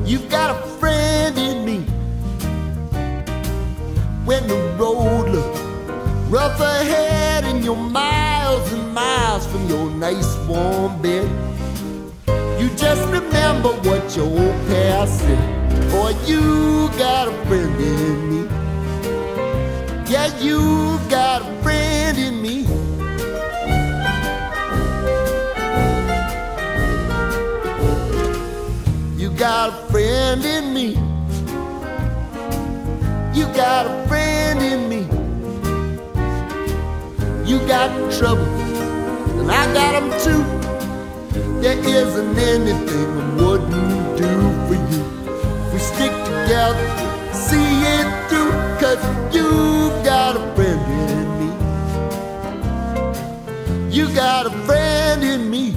You've got a friend in me. When the road looks rough ahead and you're miles and miles from your nice warm bed, you just remember what your old past said. Boy, you got a friend in me. Yeah, you got a friend in me. You got a friend in me. You got a friend in me. You got trouble, and I got them too. There isn't anything I wouldn't do for you. We stick together, see it through, 'cause you've got a friend in me. You got a friend in me.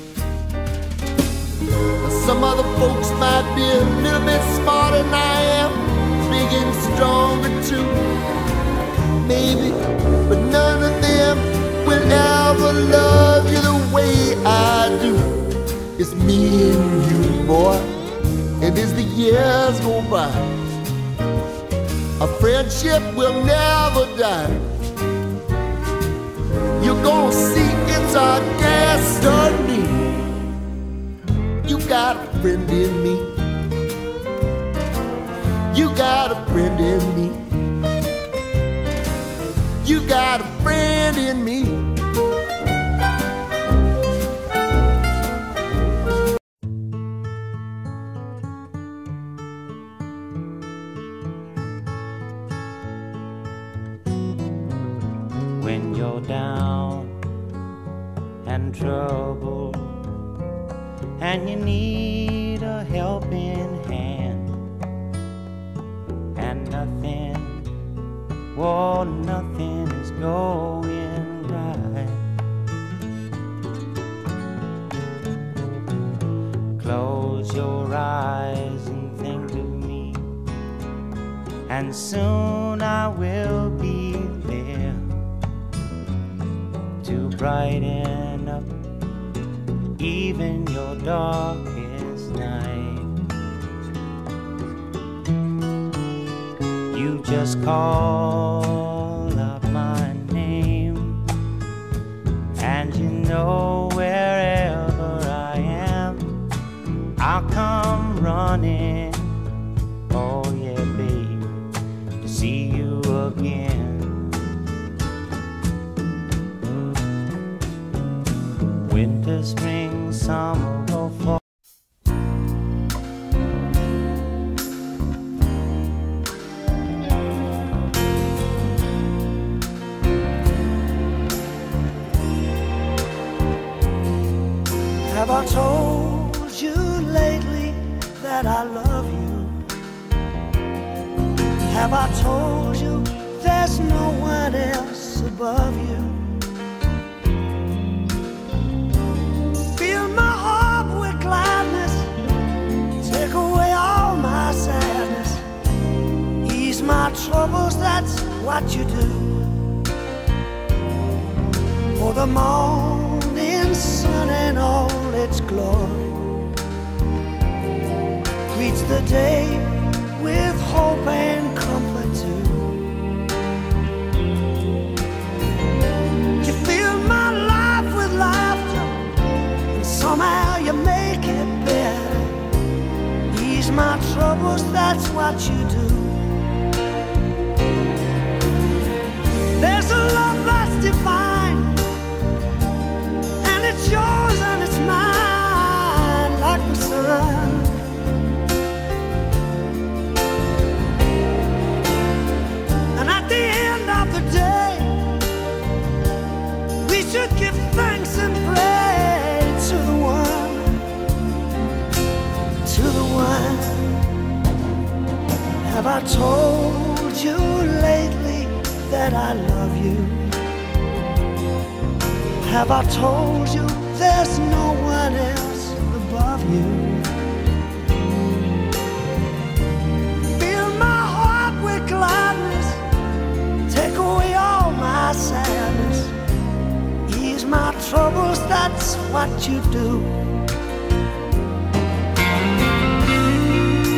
Some other folks might be a little bit smarter than I am, big and stronger too, maybe, but none of them will ever love you the way I do. It's me and you, boy, and as the years go by, our friendship will never die. You're gonna see it's our destiny. You got a friend in me. You got a friend in me. You got a friend in me. When you're down and troubled and you need a helping hand, and nothing, oh, nothing is going right. Close your eyes and think of me, and soon I will be there to brighten up even your darkest night. You just call up my name, and you know wherever I am, I'll come running. Oh yeah, babe, to see you again. Winter, spring, summer, or fall. Have I told you lately that I love you? Have I told you there's no one else above you? Fill my heart with gladness, take away all my sadness, ease my troubles, that's what you do. For the morning sun and all its glory greets the day with hope and comfort too. You fill my life with laughter, and somehow you make it better. Ease my troubles, that's what you do. There's a love that's divine, and it's yours and it's mine, like the sun. And at the end of the day, we should give thanks and pray to the one, to the one. Have I told you lately that I love you? Have I told you there's no one else above you? Fill my heart with gladness, take away all my sadness, ease my troubles, that's what you do.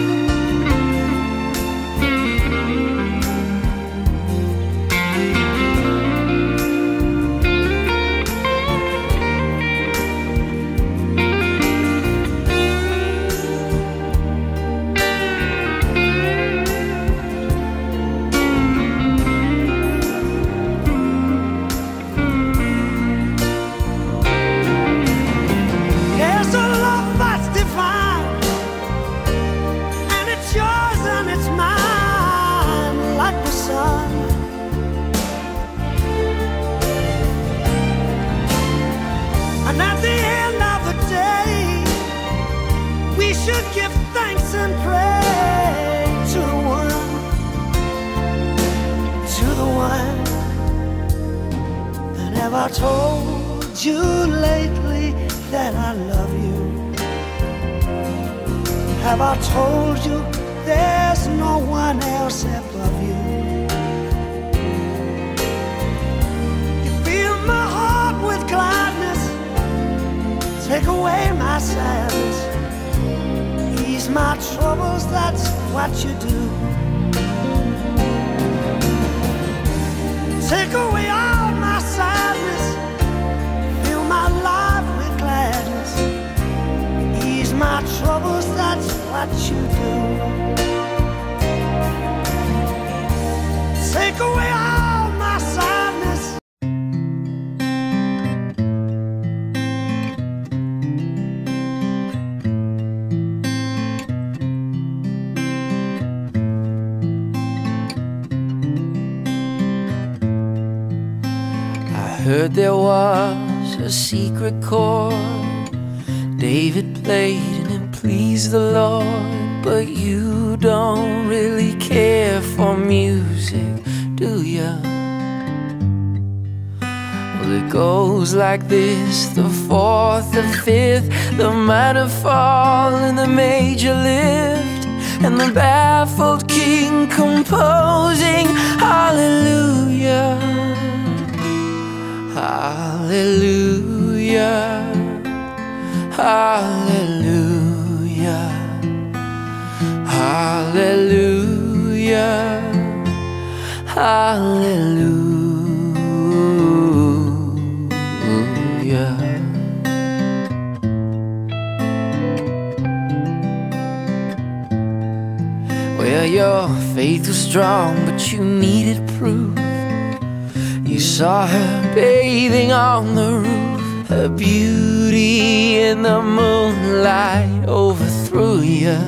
Have I told you lately that I love you? Have I told you there's no one else above you? You fill my heart with gladness, take away my sadness, ease my troubles, that's what you do. Take away all my sadness, fill my life with gladness, ease my troubles, that's what you do. Take away all my sadness. Heard there was a secret chord David played and it pleased the Lord. But you don't really care for music, do ya? Well, it goes like this: the fourth, the fifth, the minor fall and the major lift, and the baffled king composing hallelujah. Hallelujah, hallelujah, hallelujah, hallelujah. Well, your faith was strong, but you needed proof. You saw her bathing on the roof, her beauty in the moonlight overthrew you.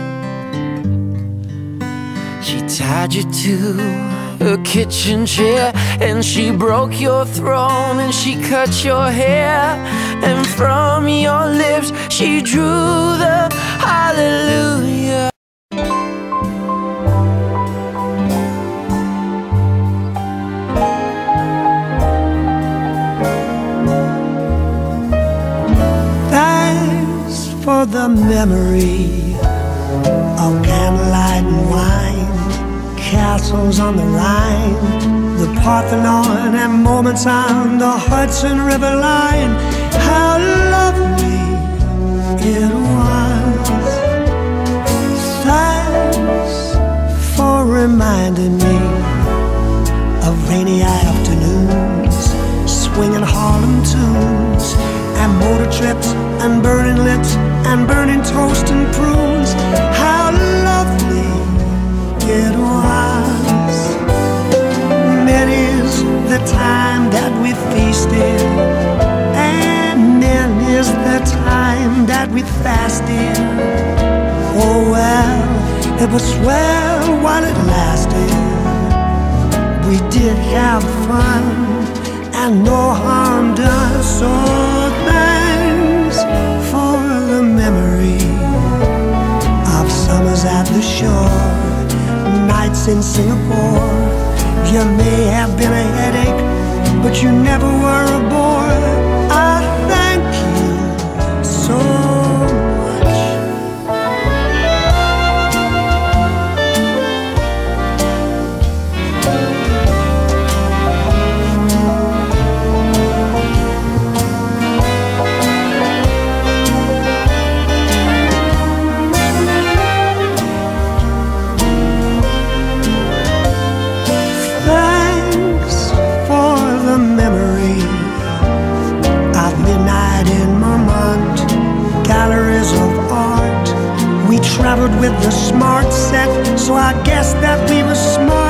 She tied you to her kitchen chair, and she broke your throne, and she cut your hair, and from your lips she drew the hallelujah. For the memory of candlelight and wine, castles on the Rhine, the Parthenon, and moments on the Hudson River line. How lovely it was. Thanks for reminding me of rainy afternoons, swinging Harlem tunes, and motor trips, and burning lips, and burning toast and prunes. How lovely it was. Many's the time that we feasted, and many's the time that we fasted. Oh well, it was swell while it lasted. We did have fun, and no harm done. So thanks for the memory of summers at the shore, nights in Singapore. You may have been a headache, but you never were a bore. I thank you so traveled with the smart set, so I guess that we were smart.